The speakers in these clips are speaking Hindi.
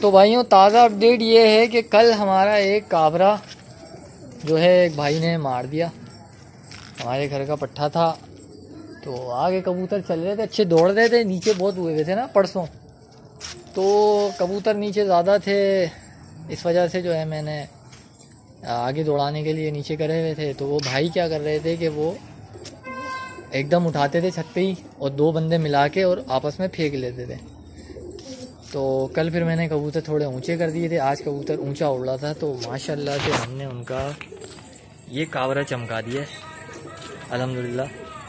तो भाइयों ताज़ा अपडेट ये है कि कल हमारा एक काबरा जो है एक भाई ने मार दिया। हमारे घर का पट्ठा था, तो आगे कबूतर चल रहे थे, अच्छे दौड़ रहे थे, नीचे बहुत हुए हुए थे ना परसों, तो कबूतर नीचे ज़्यादा थे, इस वजह से जो है मैंने आगे दौड़ाने के लिए नीचे करे हुए थे। तो वो भाई क्या कर रहे थे कि वो एकदम उठाते थे छत पे ही और दो बंदे मिला के और आपस में फेंक लेते थे। तो कल फिर मैंने कबूतर थोड़े ऊंचे कर दिए थे, आज कबूतर ऊंचा उड़ रहा था, तो माशाल्लाह से हमने उनका ये कावरा चमका दिया अल्हम्दुलिल्लाह।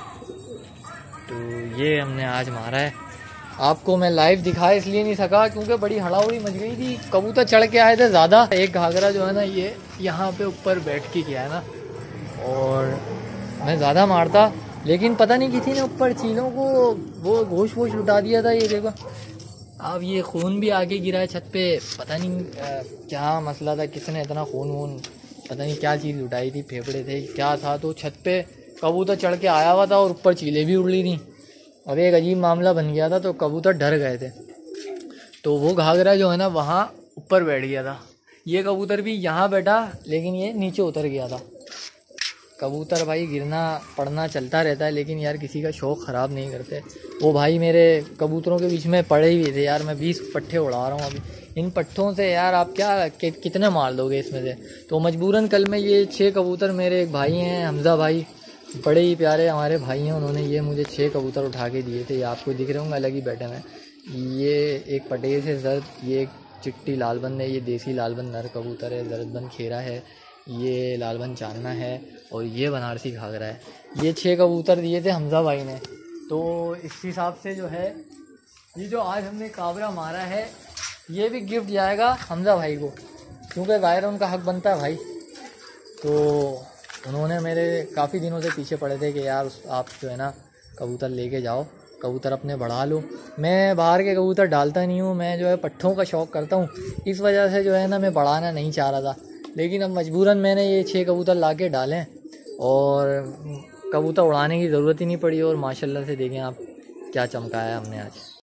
तो ये हमने आज मारा है। आपको मैं लाइव दिखा इसलिए नहीं सका क्योंकि बड़ी हड़ाउड़ी मच गई थी, कबूतर चढ़ के आए थे ज़्यादा। एक घाघरा जो है ना ये यहाँ पे ऊपर बैठ के किया है ना, और मैं ज़्यादा मारता, लेकिन पता नहीं किसी ने ऊपर चीलों को वो गोश वोश लुटा दिया था। ये देखो अब ये खून भी आके गिरा है छत पे, पता नहीं क्या मसला था, किसने इतना खून वून पता नहीं क्या चीज़ लुटाई थी, फेफड़े थे क्या था। तो छत पे कबूतर चढ़ के आया हुआ था और ऊपर चीलें भी उड़ रही थी और एक अजीब मामला बन गया था, तो कबूतर डर गए थे। तो वो घाघरा जो है ना वहाँ ऊपर बैठ गया था, ये कबूतर भी यहाँ बैठा लेकिन ये नीचे उतर गया था। कबूतर भाई गिरना पड़ना चलता रहता है, लेकिन यार किसी का शौक़ ख़राब नहीं करते। वो भाई मेरे कबूतरों के बीच में पड़े हुए थे यार, मैं 20 पट्ठे उड़ा रहा हूँ अभी। इन पट्ठों से यार आप क्या कितने मार दोगे इसमें से। तो मजबूरन कल में ये 6 कबूतर, मेरे एक भाई हैं हमज़ा भाई, बड़े ही प्यारे हमारे भाई हैं, उन्होंने ये मुझे 6 कबूतर उठा के दिए थे। ये आपको दिख रहे होंगे अलग ही बैठे हैं। ये एक पटेल से जर्द, ये एक चिट्टी लालबंद है, ये देसी लालबंद नर कबूतर है, जरदबंद खेरा है, ये लालबंद चांदना है और ये बनारसी घाघरा है। ये 6 कबूतर दिए थे हमज़ा भाई ने। तो इस हिसाब से जो है ये जो आज हमने काबरा मारा है ये भी गिफ्ट जाएगा हमज़ा भाई को, क्योंकि ज़ाहिर उनका हक बनता है भाई। तो उन्होंने मेरे काफ़ी दिनों से पीछे पड़े थे कि यार आप जो है ना कबूतर लेके जाओ, कबूतर अपने बढ़ा लो। मैं बाहर के कबूतर डालता नहीं हूँ, मैं जो है पट्ठों का शौक़ करता हूँ, इस वजह से जो है ना मैं बढ़ाना नहीं चाह रहा था। लेकिन अब मजबूरन मैंने ये 6 कबूतर ला के डालें और कबूतर उड़ाने की ज़रूरत ही नहीं पड़ी और माशाल्लाह से देखें आप क्या चमकाया हमने आज।